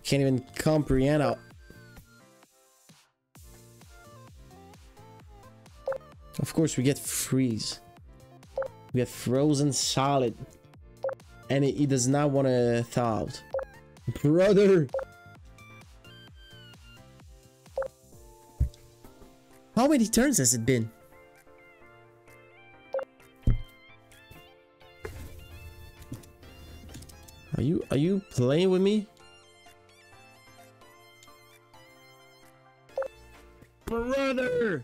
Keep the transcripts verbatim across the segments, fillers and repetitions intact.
can't even comprehend how. Of course, we get freeze. We get frozen solid. And he, he does not want to thaw out. Brother! How many turns has it been? Are you are you playing with me? Brother!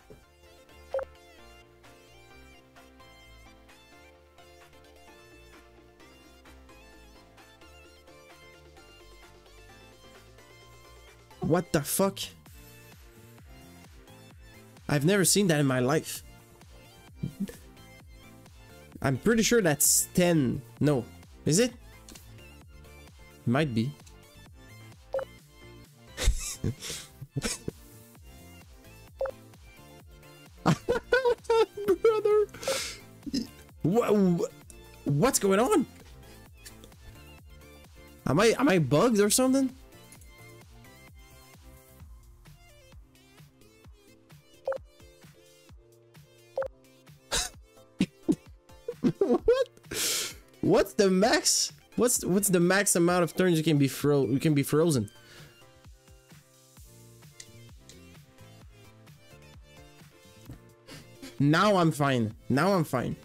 What the fuck? I've never seen that in my life. I'm pretty sure that's ten. No. Is it? Might be. Brother. What, what's going on? Am I am I bugged or something? What? What's the max? What's what's the max amount of turns you can be fro you can be frozen? Now I'm fine. Now I'm fine.